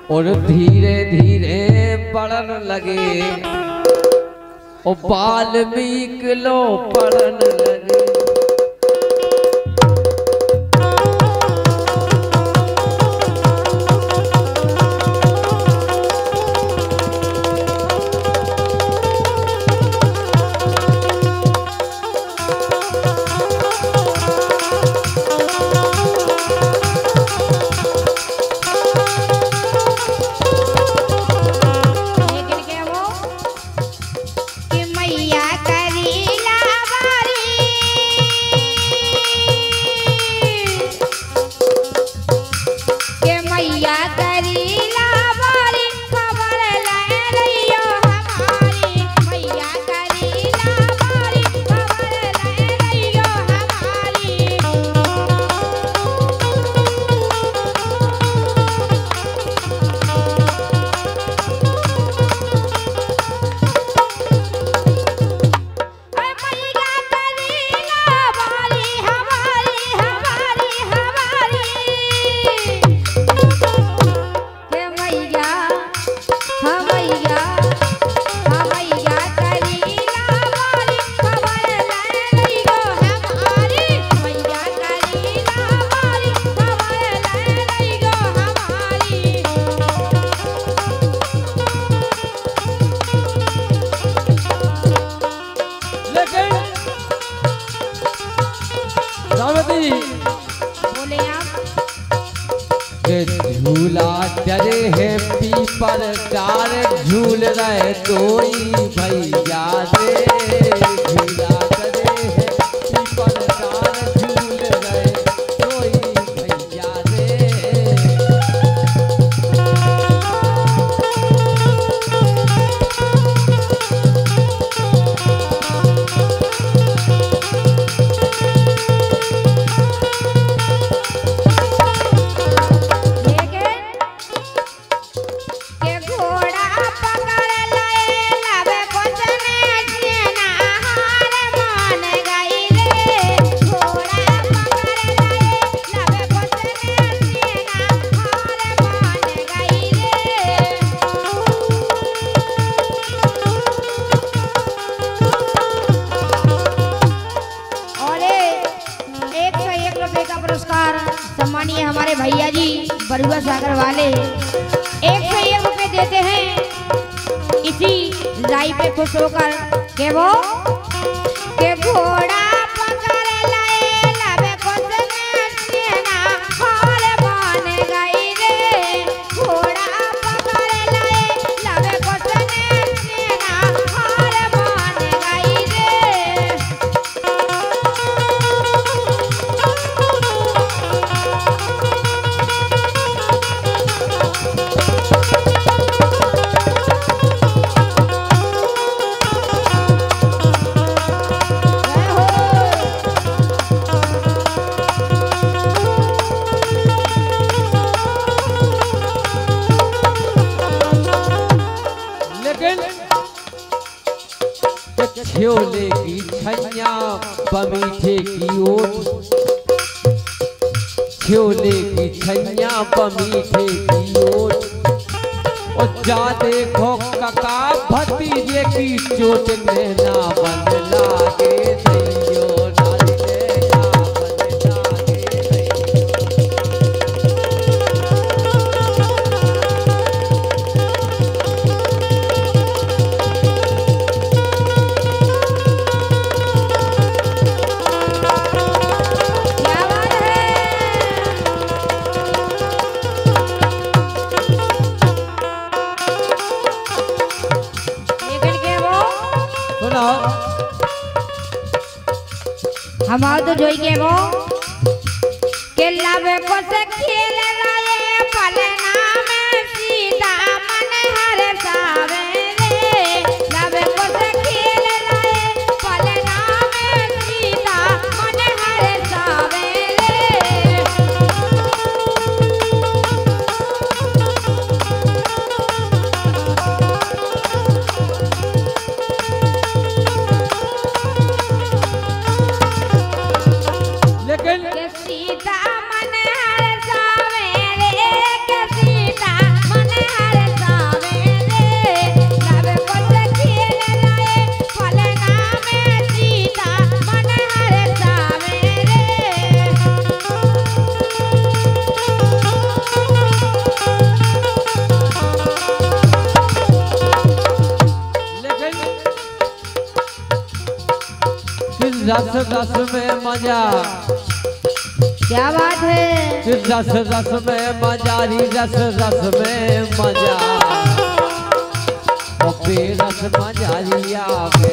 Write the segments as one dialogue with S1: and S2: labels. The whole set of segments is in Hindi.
S1: और धीरे धीरे पढ़न लगे और वाल्मीकि लो पढ़न लगे। झूला डरे है पीपर डार झूल रहे कोई भैया रे। झूला डरे है पीपर डार झूल रहे कोई भैया रे।
S2: सम्मानीय हमारे भैया जी बरुआ सागर वाले 101 रुपए देते हैं इसी राई पे खुश होकर के वो के घोड़ा
S1: छोले की छैया बमीठे की ओट। छोले की छैया बमीठे की ओट और जा देखो कका भतीजे की चोट में ना बन लागे दैयो।
S2: हमारे तो जोई के वो के लावे को से खेल रहे पलना में सीता मन हर सावे रे। लावे को से खेल रहे पलना में सीता मन हर सावे रे।
S1: लेकिन
S2: सीता मन हर सावे
S1: रस रस में मजा।
S2: क्या बात है।
S1: रस रस में मजा री रस रस में मजा और बेरस मजा रिया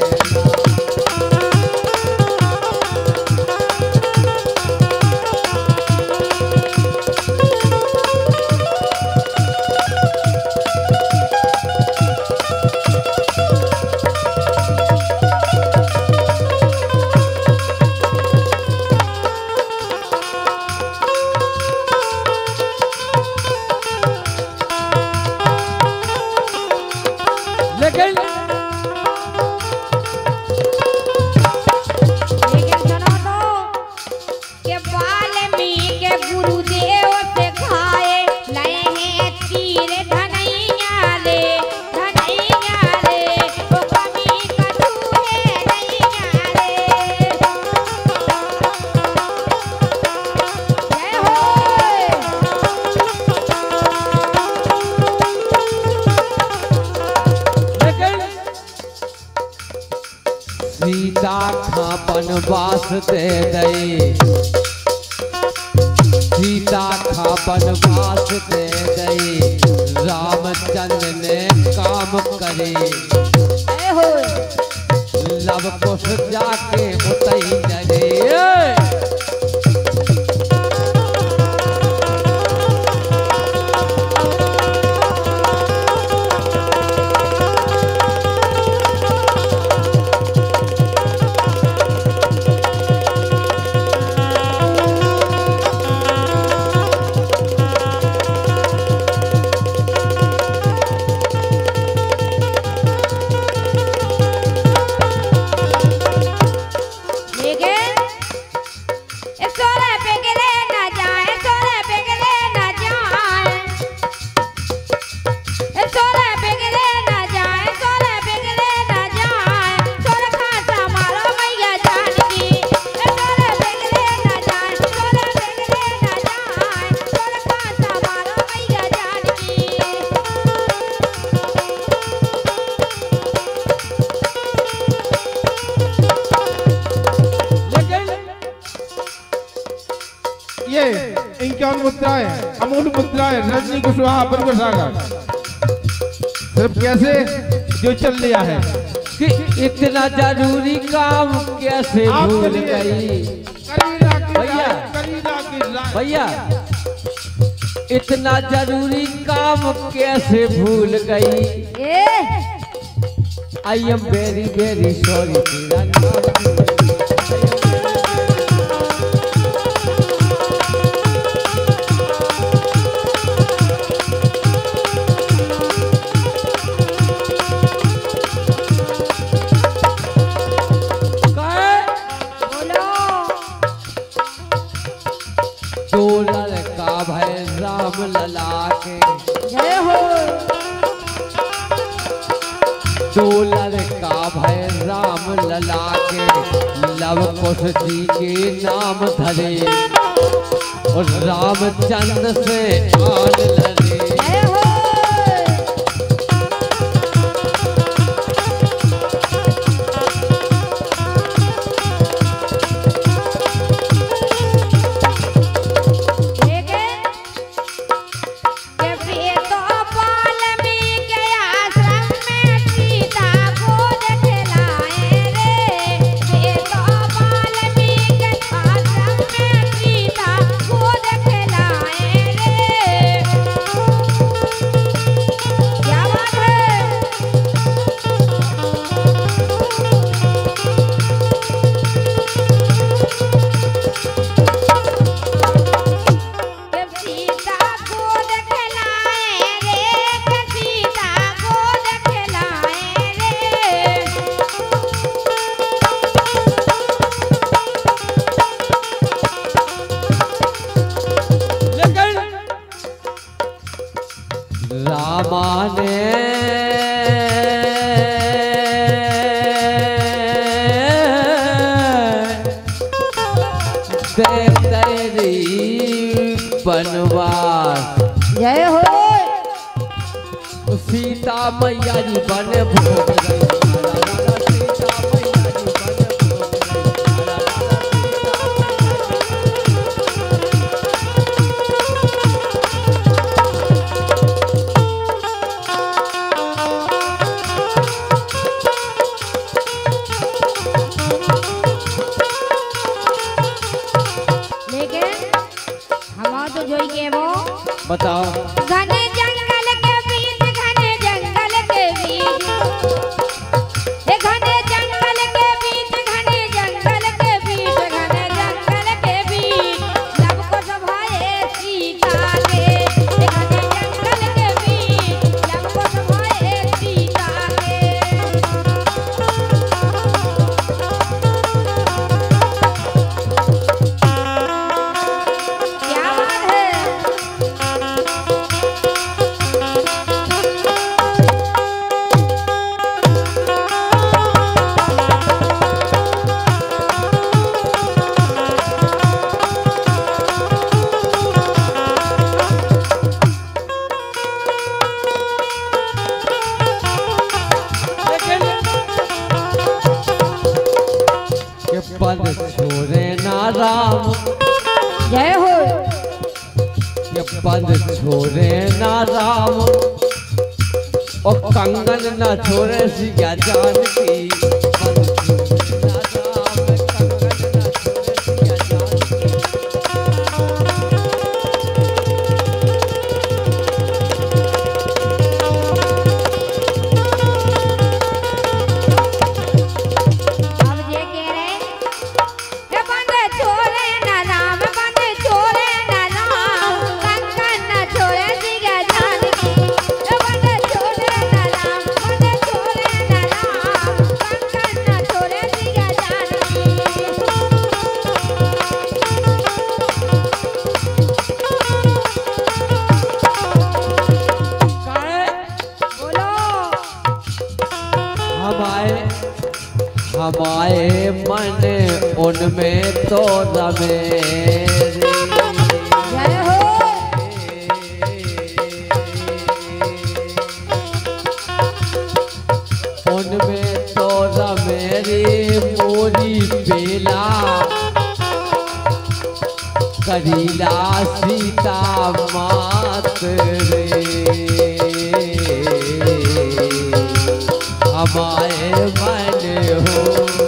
S1: सीता खा बनवास दे गई। सीता खा बनवास दे गई। रामचंद्र ने काम करे लव कुश जाके उतई डरे।
S3: ये इनकी मुद्राएं अमूल मुद्राएं रजनी कुशवाहा बनकर सागर सिर्फ कैसे जो चल लिया है
S1: कि इतना जरूरी काम कैसे भूल गई। भैया भैया इतना जरूरी काम कैसे भूल गई। I am very very sorry तेरा नाम लला के जय हो। डोलर का भय राम लला के लव कुश जी के नाम धरे और रामचंद्र से आन लड़े। जय हो। रामा ने तेरी बनवास
S2: जय हो।
S1: सीता मैया जी बन भोग गई। सीता मैया जी बन भोग गई। पद छोड़े ना राम,
S2: जय हो।
S1: ये पद छोड़े ना राम, और कंगन न छोड़े सिया जानकी। पद छोड़े ना राम, कंगन न छोड़े सिया जानकी।
S2: अब ये कह रहे कि बंद छोड़े ना राम, बंद छोड़े ना राम, कंगन न छोड़े सिया जानकी। बंद छोड़े ना राम, बंद छोड़े ना राम, कंगन न छोड़े सिया जानकी। बोलो
S1: हमारे मन उनमें तो रमे रे।
S2: जय हो।
S1: उनमें तो रमे रे मोरी बेला, करीला सीता मात रे। हमारे मन हो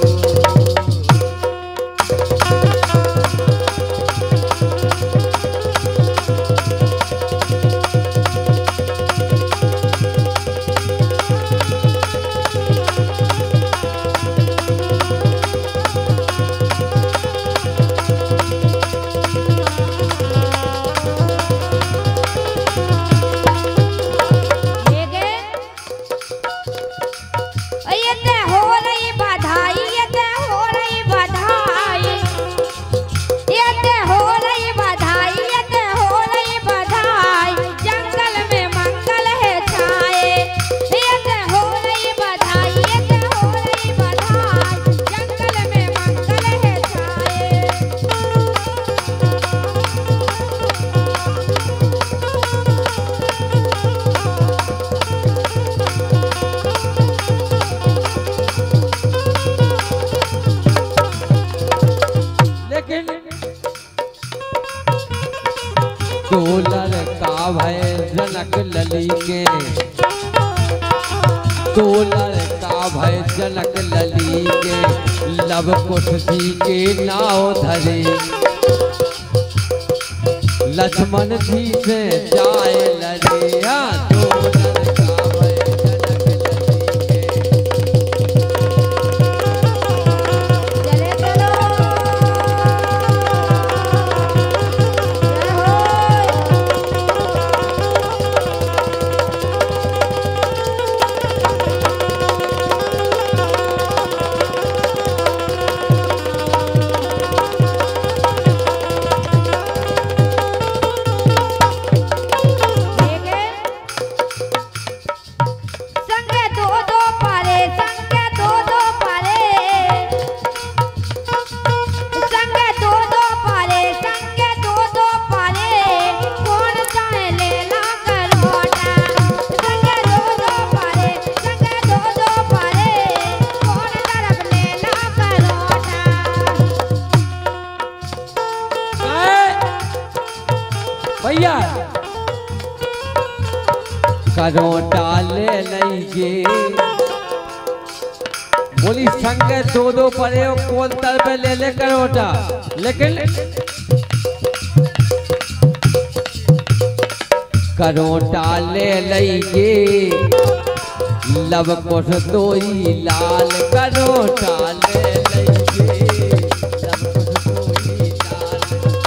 S1: डोलर का भय जनक लली के, डोलर का भय जनक लली के, लव कुश जी के नाव धरे। लक्ष्मण जी से जाए लड़े, डोलर का भय जनक लली के।
S2: चले चलो।
S1: भैया करोटा ले लीजिए, बोली संग दो दो परे हो, कौन तर पे ले ले करोटा। लेकिन करोटा ले लीजिए, लब कुश दोई लाल। करोटा ले लीजिए, लब कुश दोई लाल।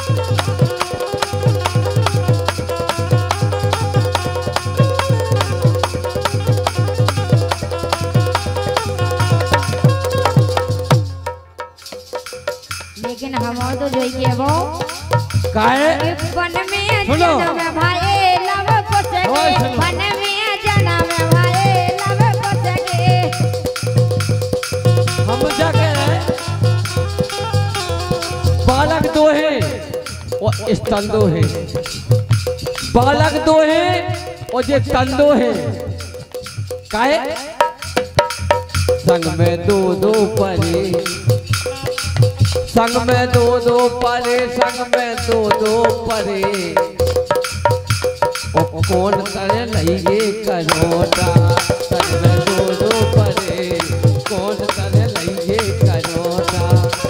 S2: लेकिन हम तो जोइए वो
S1: काहे
S2: वन में
S1: सुनो।
S2: जन्म भाई लव को सके, वन में जन्म भाई लव को सके।
S1: हम क्या कह रहे हैं, बालक दो है और स्तन दो है, बालक दो है और ये स्तन दो है। काहे संग में दो दो परे, संग में दो दो परे, संग में दो दो परे, ओ कौन करे लइए करोटा। संग में दो दो परे, कौन करे लइए करोटा।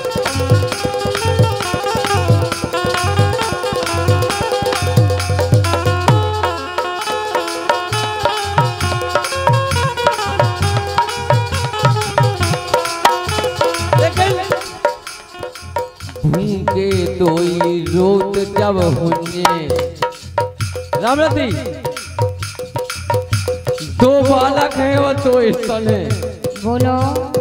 S1: भूखे तोई रोत जब हुन्ने। रामरती दो बालक है वो तो स्थल है।
S2: बोलो।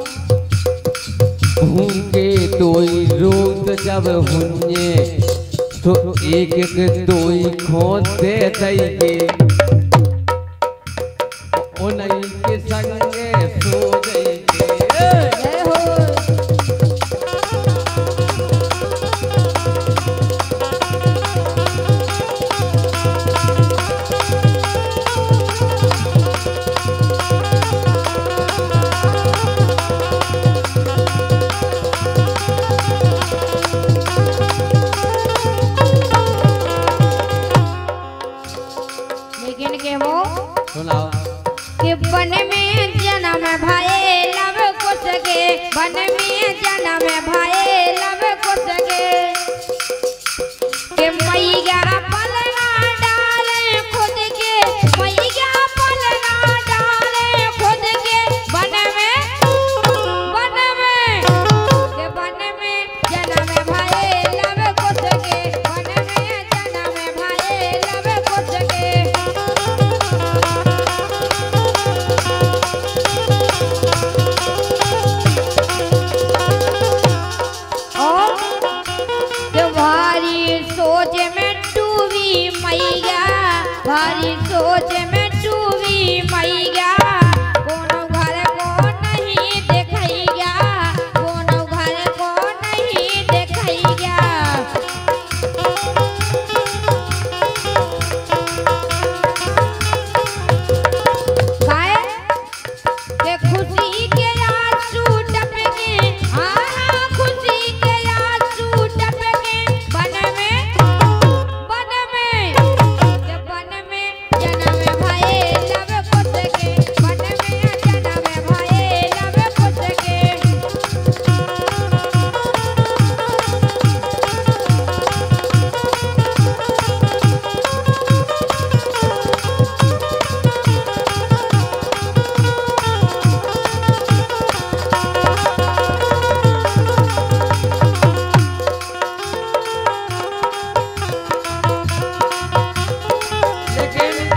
S1: भूखे तोई रोत जब हुन्ने, तो एक एक तोई खोद दे देंगे, उन्हीं के संगे सो देंगे।
S2: जय हो। लेकिन के वो
S1: सुनाओ
S2: कि वन में जन्म भये लव कुश के, वन में जन्म भये लव कुश के, कि मैया पलना डाले खुद के, मैया पलना डाले खुद के, वन में कि वन में जन्म भये लव कुश के, वन में जन्म भये लव कुश के। भारी सोच में डूबी मैया, भारी सोच में डूबी मैया, कोनो घर को नहीं देखैया, कोनो घर को नहीं देखैया। काहे के खुशी के आंसू टपके, हाँ खुशी के आंसू टपके, वन में के वन में जन्म भये लव कुश के, वन में जन्म भये लव कुश के।
S1: लेकिन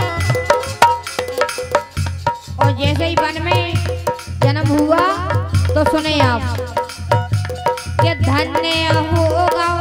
S2: और जैसे ही वन में जन्म हुआ तो सुने आप कि धन्य होगा